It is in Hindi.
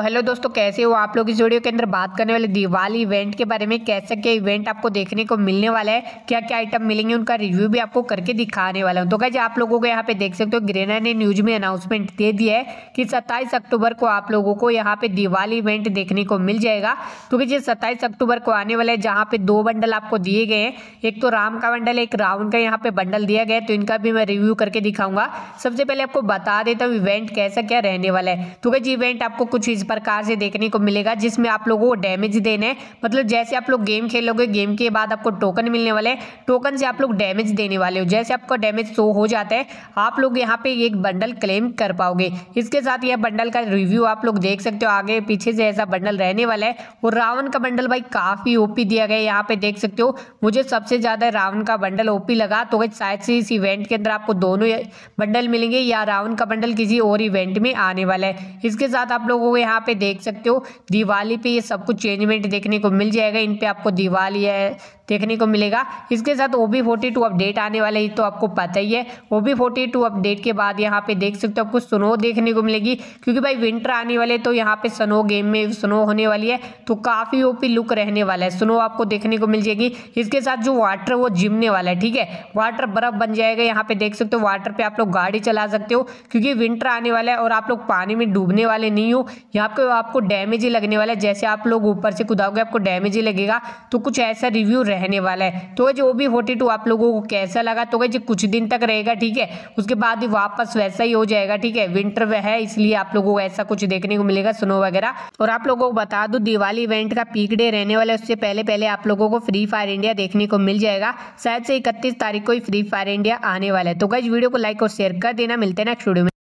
हेलो दोस्तों, कैसे हो आप लोग। इस वीडियो के अंदर बात करने वाले दिवाली इवेंट के बारे में। कैसे क्या इवेंट आपको देखने को मिलने वाला है, क्या क्या आइटम मिलेंगे, उनका रिव्यू भी आपको करके दिखाने वाला हूं। तो गाइस आप लोगों को यहाँ पे देख सकते हो, ग्रेना ने न्यूज में अनाउंसमेंट दे दिया है कि 27 अक्टूबर को आप लोगों को यहाँ पे दिवाली इवेंट देखने को मिल जाएगा। तो ये 27 अक्टूबर को आने वाला है, जहाँ पे 2 बंडल आपको दिए गए हैं। एक तो राम का बंडल, एक रावण का यहाँ पे बंडल दिया गया है। तो इनका भी मैं रिव्यू करके दिखाऊंगा। सबसे पहले आपको बता देता हूँ इवेंट कैसा क्या रहने वाला है। तो गाइस इवेंट आपको कुछ इस प्रकार से देखने को मिलेगा, जिसमें आप लोगों को डैमेज देने हैं। मतलब जैसे आप लोग गेम खेलोगे, गेम के बाद आपको टोकन मिलने वाले हैं, टोकन से आप लोग डैमेज देने वाले हो। जैसे आपका डैमेज शो हो जाता है, आप लोग यहाँ पे एक बंडल क्लेम कर पाओगे। इसके साथ यह बंडल का रिव्यू आप लोग देख सकते हो, आगे पीछे से ऐसा बंडल रहने वाला है। और रावण का बंडल भाई काफी ओपी दिया गया है, यहाँ पे देख सकते हो। मुझे सबसे ज्यादा रावण का बंडल ओपी लगा। तो शायद से इस इवेंट के अंदर आपको दोनों बंडल मिलेंगे, या रावण का बंडल किसी और इवेंट में आने वाला है। इसके साथ आप लोगों को यहाँ पे देख सकते हो, दिवाली पे ये सब कुछ चेंजमेंट देखने को मिल जाएगा। इन पे आपको दिवाली है देखने को मिलेगा। इसके साथ OB42 अपडेट आने वाले ही तो आपको पता ही है। OB42 अपडेट के बाद यहाँ पे देख सकते हो आपको स्नो देखने को मिलेगी, क्योंकि भाई विंटर आने वाले, तो यहाँ पे स्नो गेम में स्नो होने वाली है। तो काफी ओपी लुक रहने वाला है, स्नो आपको देखने को मिल जाएगी। इसके साथ जो वाटर वो जिमने वाला है, ठीक है, वाटर बर्फ बन जाएगा। यहाँ पे देख सकते हो वाटर पे आप लोग गाड़ी चला सकते हो, क्योंकि विंटर आने वाला है और आप लोग पानी में डूबने वाले नहीं हो। यहाँ पे आपको डैमेज ही लगने वाला है, जैसे आप लोग ऊपर से कूदाओगे आपको डैमेज ही लगेगा। तो कुछ ऐसा रिव्यू रहने वाला है। तो जो OB42 आप लोगों को कैसा लगा, तो जो कुछ दिन तक रहेगा, ठीक है, उसके बाद ही वापस वैसा ही हो जाएगा, ठीक है। विंटर में है, इसलिए आप लोगों को ऐसा कुछ देखने को मिलेगा, स्नो वगैरह। और आप लोगों को बता दूं, दिवाली इवेंट का पीक डे रहने वाला है, उससे पहले पहले आप लोगों को फ्री फायर इंडिया देखने को मिल जाएगा। शायद से 31 तारीख को ही फ्री फायर इंडिया आने वाला है। तो गाइस वीडियो को लाइक और शेयर कर देना। मिलते हैं नेक्स्ट वीडियो में।